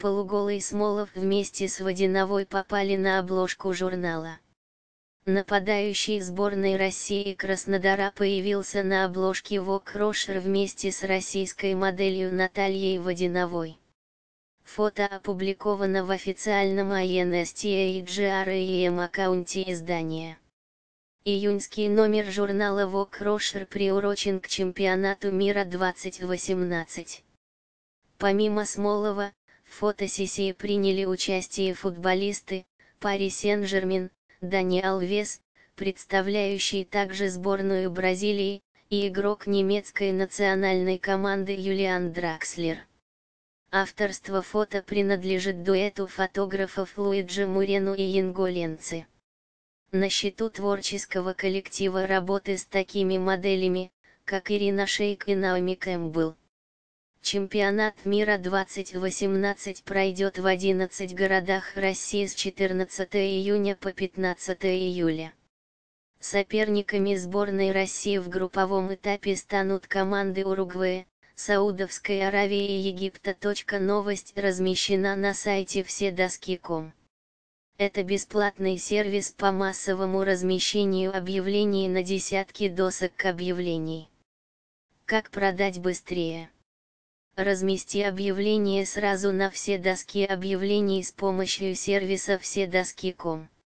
полуголый Смолов вместе с Водяновой попали на обложку журнала. Нападающий сборной России Краснодара появился на обложке Vogue Rocher вместе с российской моделью Натальей Водяновой. Фото опубликовано в официальном INSTAGRAM аккаунте издания. Июньский номер журнала Vogue Rocher приурочен к чемпионату мира 2018. Помимо Смолова, в фотосессии приняли участие футболисты Пари Сен-Жермен, Дани Алвес, представляющий также сборную Бразилии, и игрок немецкой национальной команды Юлиан Дракслер. Авторство фото принадлежит дуэту фотографов Луиджи Мурену и Инго Ленци. На счету творческого коллектива работы с такими моделями, как Ирина Шейк и Наоми Кэмпбелл. Чемпионат мира 2018 пройдет в 11 городах России с 14 июня по 15 июля. Соперниками сборной России в групповом этапе станут команды Уругвая, Саудовской Аравии и Египта. Новость размещена на сайте вседоски.ком. Это бесплатный сервис по массовому размещению объявлений на десятки досок объявлений. Как продать быстрее? Размести объявление сразу на все доски объявлений с помощью сервиса вседоски.ком.